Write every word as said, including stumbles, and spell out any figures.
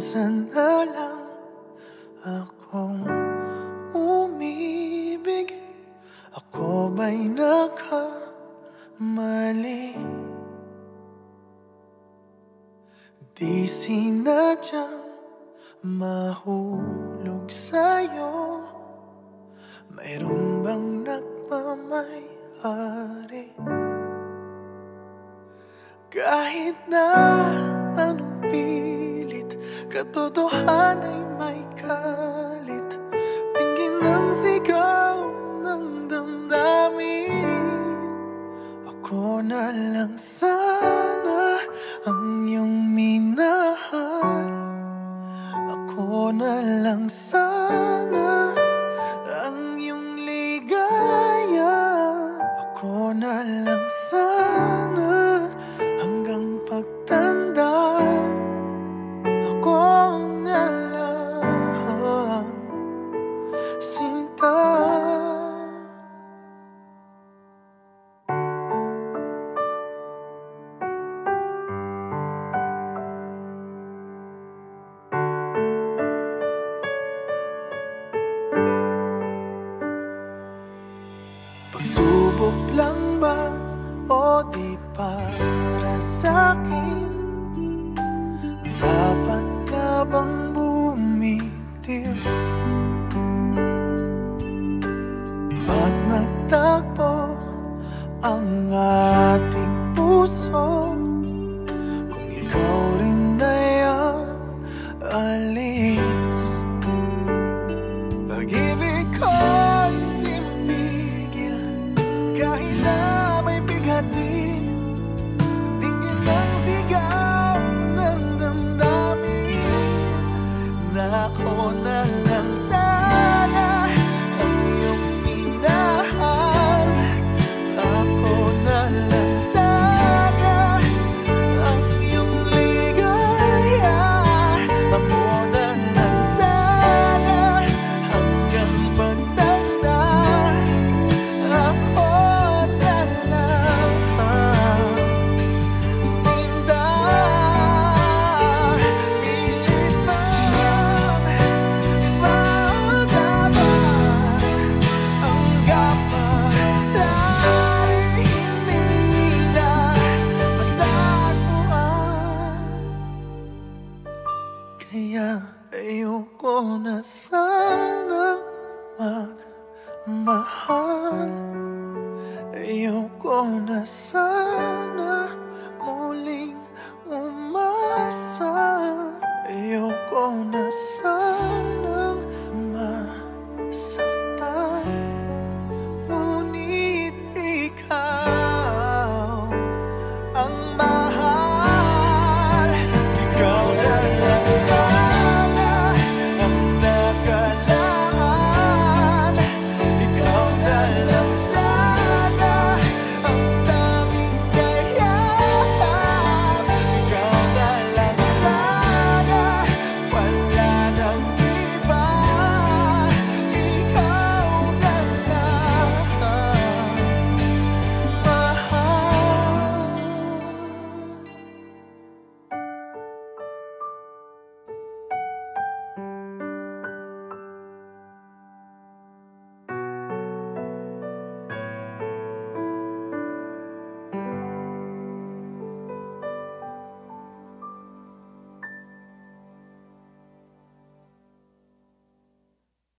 minsan na lang akong umibig. Ako ba'y nagkamali? Di sinadyang mahulog sa'yo. Mayroon bang nagmamay-ari? Kahit na anong pilit, katotohanan ay may kalit. Tingin ng sigaw ng damdamin. Ako na lang sana ang iyong minahal. Ako na lang sana ang iyong ligaya. Ako na lang sana hanggang pagtanda. Ako na lang, sinta. Pagsubok lang ba o di para sa'kin? Dapat ka bang bumitiw? Ba't nagtagpo ang ating puso kung ikaw rin ay aalis? Pag-ibig ko'y di mapigil kahit na may bighati. Tingin ng sigaw ng damdamin na ako na lang sana ang iyong minahal. Ako na lang sana ang iyong ligaya. Ako na lang sana hanggang pagtanda. Ako na lang, sinta. Pilit man ipaglaban ang kapalaran, hindi na matagpuan. Kaya ayoko na sanang magmahal. Ayoko na sana